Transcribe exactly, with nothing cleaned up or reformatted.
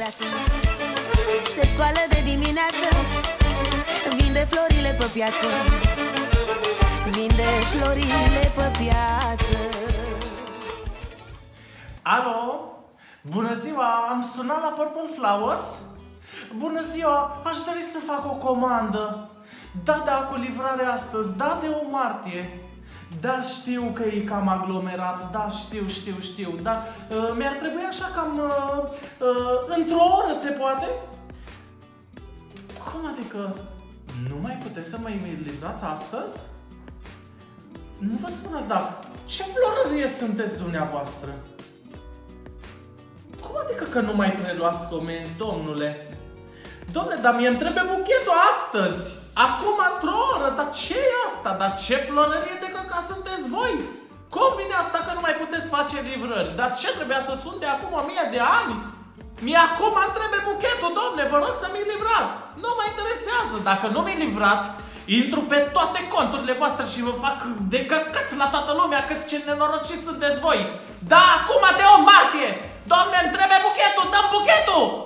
acasă, se scoală de dimineață, vinde florile pe piață, vinde florile pe piață. Alo? Bună ziua, am sunat la Purple Flowers? Bună ziua, aș dori să fac o comandă. Da, da, cu livrare astăzi, da, de o martie. Da, știu că e cam aglomerat, da, știu, știu, știu, da. Uh, mi-ar trebui așa cam uh, uh, într-o oră, se poate? Cum adică? Nu mai puteți să mă livrați astăzi? Nu vă spuneți, dar ce florărie sunteți dumneavoastră? Cum adică că nu mai preluați comenzi, domnule? Domnule, dar mie îmi trebuie buchetul astăzi! Acum, într-o oră, dar ce e asta? Dar ce florărie de căca sunteți voi? Cum vine asta că nu mai puteți face livrări? Dar ce, trebuia să sun de acum o mie de ani? Mie acum îmi trebuie buchetul, domne, vă rog să mi-l livrați. Nu mă interesează. Dacă nu mi-l livrați, intru pe toate conturile voastre și vă fac de căcat la toată lumea cât ce nenorociți sunteți voi. Da, acum de o martie! Domne, îmi trebuie buchetul, dă-mi buchetul!